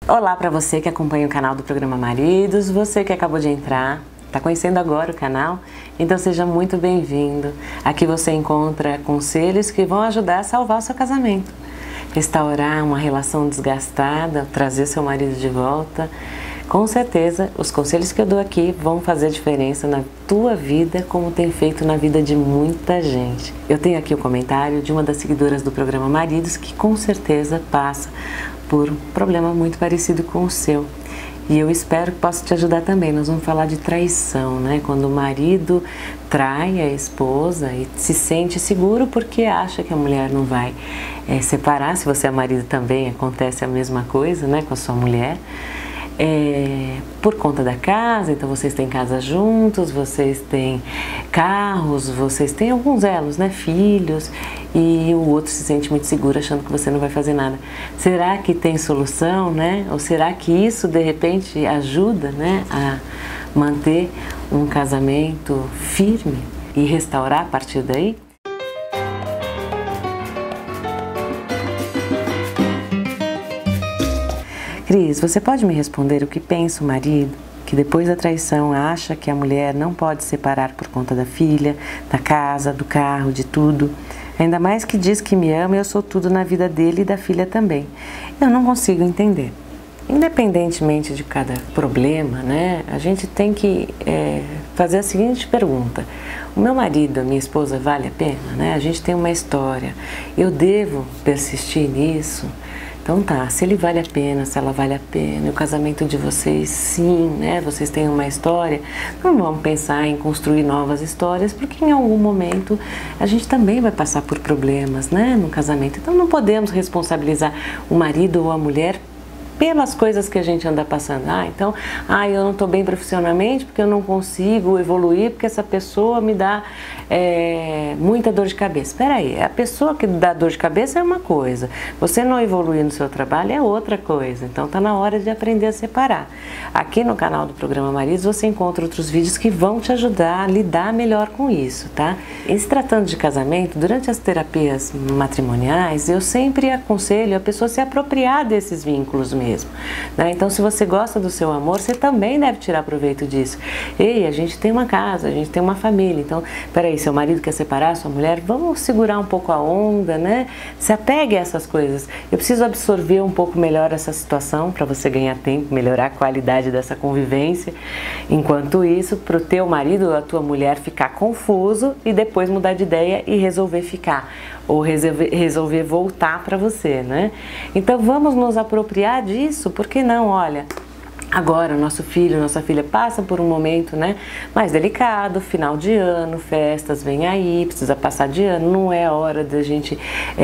Olá para você que acompanha o canal do programa Maridos, você que acabou de entrar, está conhecendo agora o canal, então seja muito bem-vindo. Aqui você encontra conselhos que vão ajudar a salvar o seu casamento, restaurar uma relação desgastada, trazer seu marido de volta. Com certeza, os conselhos que eu dou aqui vão fazer diferença na tua vida, como tem feito na vida de muita gente. Eu tenho aqui o comentário de uma das seguidoras do programa Maridos que com certeza passa por um problema muito parecido com o seu. E eu espero que possa te ajudar também. Nós vamos falar de traição, né? Quando o marido trai a esposa e se sente seguro porque acha que a mulher não vai separar. Se você é marido também acontece a mesma coisa, né? Com a sua mulher. Por conta da casa, então vocês têm casa juntos, vocês têm carros, vocês têm alguns elos, né, filhos, e o outro se sente muito seguro achando que você não vai fazer nada. Será que tem solução, né? Ou será que isso de repente ajuda, né, a manter um casamento firme e restaurar a partir daí? Cris, você pode me responder o que pensa o marido, que depois da traição acha que a mulher não pode separar por conta da filha, da casa, do carro, de tudo? Ainda mais que diz que me ama e eu sou tudo na vida dele e da filha também. Eu não consigo entender. Independentemente de cada problema, né, a gente tem que fazer a seguinte pergunta. O meu marido, a minha esposa, vale a pena? Né? A gente tem uma história. Eu devo persistir nisso? Então tá, se ele vale a pena, se ela vale a pena, o casamento de vocês, sim, né? Vocês têm uma história, não vamos pensar em construir novas histórias, porque em algum momento a gente também vai passar por problemas, né? No casamento. Então não podemos responsabilizar o marido ou a mulher pelas coisas que a gente anda passando. Então, eu não estou bem profissionalmente porque eu não consigo evoluir, porque essa pessoa me dá muita dor de cabeça. Espera aí, a pessoa que dá dor de cabeça é uma coisa, você não evoluir no seu trabalho é outra coisa. Então está na hora de aprender a separar. Aqui no canal do programa Maridos você encontra outros vídeos que vão te ajudar a lidar melhor com isso, tá? E se tratando de casamento, durante as terapias matrimoniais, eu sempre aconselho a pessoa se apropriar desses vínculos mesmo, né? Então, se você gosta do seu amor, você também deve tirar proveito disso. Ei, a gente tem uma casa, a gente tem uma família, então, peraí, seu marido quer separar sua mulher, vamos segurar um pouco a onda, né? Se apegue a essas coisas. Eu preciso absorver um pouco melhor essa situação para você ganhar tempo, melhorar a qualidade dessa convivência. Enquanto isso, para o teu marido ou a tua mulher ficar confuso e depois mudar de ideia e resolver ficar, ou resolver voltar para você, né? Então vamos nos apropriar disso, por que não? Olha, agora o nosso filho, nossa filha passa por um momento, né, mais delicado, final de ano, festas vem aí, precisa passar de ano, não é hora da gente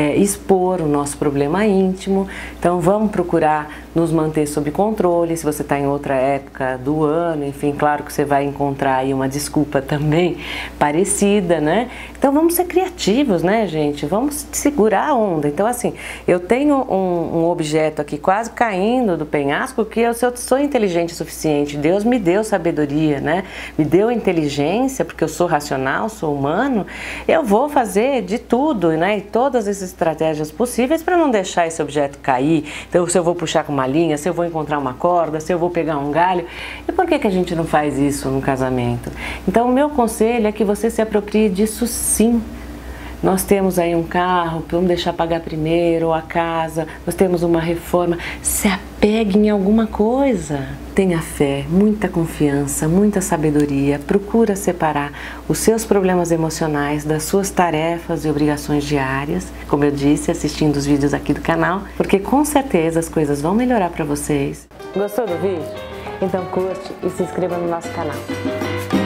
expor o nosso problema íntimo, então vamos procurar nos manter sob controle. Se você está em outra época do ano, enfim, claro que você vai encontrar aí uma desculpa também parecida, né? Então vamos ser criativos, né, gente? Vamos segurar a onda. Então assim, eu tenho um objeto aqui quase caindo do penhasco que eu sou inteligente o suficiente. Deus me deu sabedoria, né? Me deu inteligência, porque eu sou racional, sou humano. Eu vou fazer de tudo, né? E todas essas estratégias possíveis para não deixar esse objeto cair. Então se eu vou puxar com uma linha, se eu vou encontrar uma corda, se eu vou pegar um galho. E por que a gente não faz isso no casamento? Então o meu conselho é que você se aproprie disso sim. Nós temos aí um carro, vamos deixar pagar primeiro, ou a casa, nós temos uma reforma. Se apegue em alguma coisa. Tenha fé, muita confiança, muita sabedoria. Procura separar os seus problemas emocionais das suas tarefas e obrigações diárias. Como eu disse, assistindo os vídeos aqui do canal, porque com certeza as coisas vão melhorar para vocês. Gostou do vídeo? Então curte e se inscreva no nosso canal.